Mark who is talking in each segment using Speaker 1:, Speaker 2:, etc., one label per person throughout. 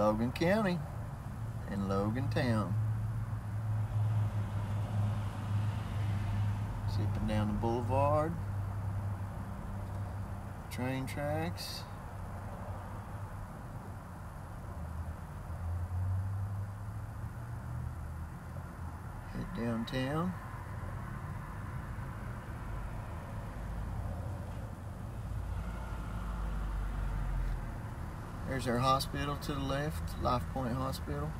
Speaker 1: Logan County in Logan Town. Zipping down the boulevard, train tracks. Hit downtown. There's our hospital to the left, Life Point Hospital.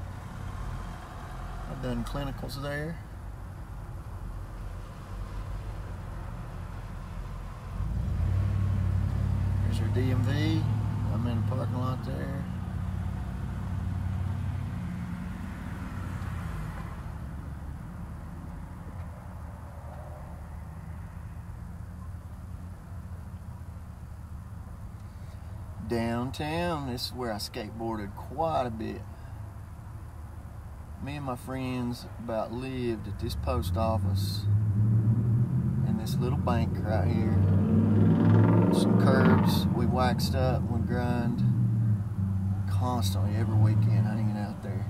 Speaker 1: I've done clinicals there. There's our DMV. I'm in the parking lot there. Downtown, this is where I skateboarded quite a bit. Me and my friends about lived at this post office and this little bank right here. Some curbs we waxed up, we grind constantly every weekend, hanging out there.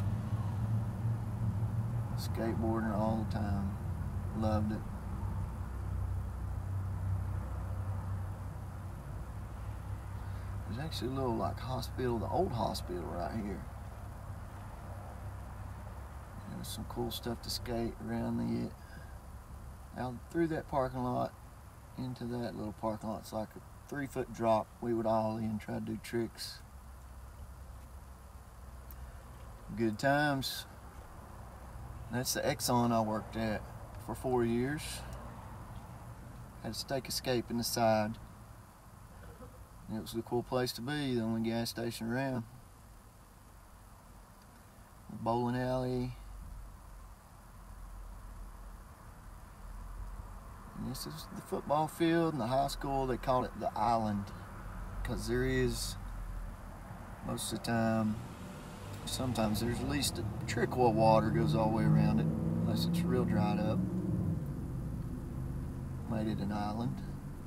Speaker 1: Skateboarding all the time. Loved it. There's actually a little like hospital, the old hospital right here. There's some cool stuff to skate around the out through that parking lot into that little parking lot. It's like a 3-foot drop. We would ollie and try to do tricks. Good times. That's the Exxon I worked at for 4 years. Had a Steak Escape in the side. It was a cool place to be, the only gas station around. The bowling alley. And this is the football field and the high school. They call it the Island because there is, most of the time, sometimes there's at least a trickle of water goes all the way around it, unless it's real dried up. Made it an island.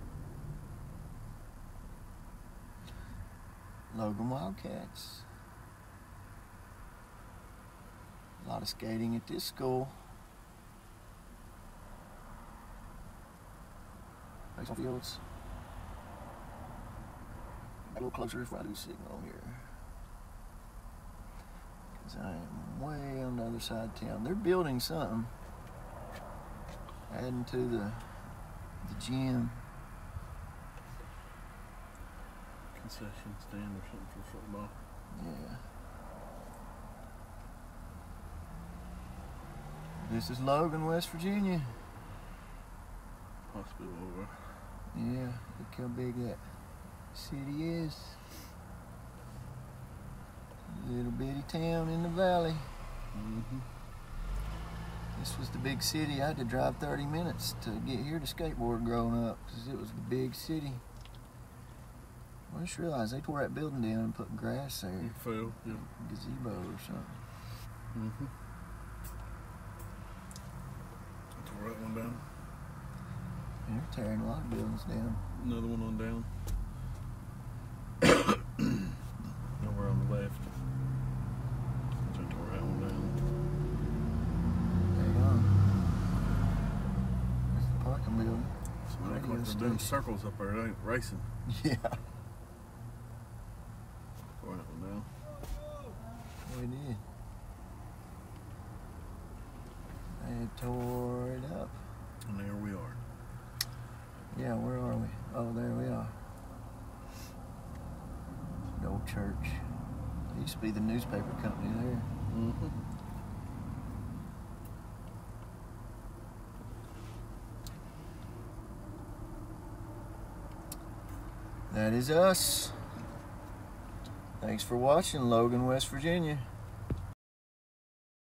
Speaker 1: Logan Wildcats. A lot of skating at this school. Baseball fields. A little closer if I do signal here. Because I am way on the other side of town. They're building something. Adding to the gym.
Speaker 2: Concession stand or something for football.
Speaker 1: Yeah. This is Logan, West Virginia.
Speaker 2: Hospital over.
Speaker 1: Yeah, look how big that city is. Little bitty town in the valley.
Speaker 2: Mm-hmm.
Speaker 1: This was the big city. I had to drive 30 minutes to get here to skateboard growing up because it was the big city. I just realized they tore that building down and put grass there.
Speaker 2: It fell, yeah.
Speaker 1: Gazebo or something.
Speaker 2: Mm-hmm. Tore that one down.
Speaker 1: They're tearing a lot of buildings down.
Speaker 2: Another one on down. Nowhere on the left. So I tore that one down.
Speaker 1: There you go. There's the parking building.
Speaker 2: Somebody like they're doing circles up there, ain't racing.
Speaker 1: Yeah.
Speaker 2: Tore that one down.
Speaker 1: We did. They tore it up.
Speaker 2: And there we are.
Speaker 1: Yeah, where are we? Oh, there we are. The old church. It used to be the newspaper company there.
Speaker 2: Mm-hmm.
Speaker 1: That is us. Thanks for watching, Logan, West Virginia.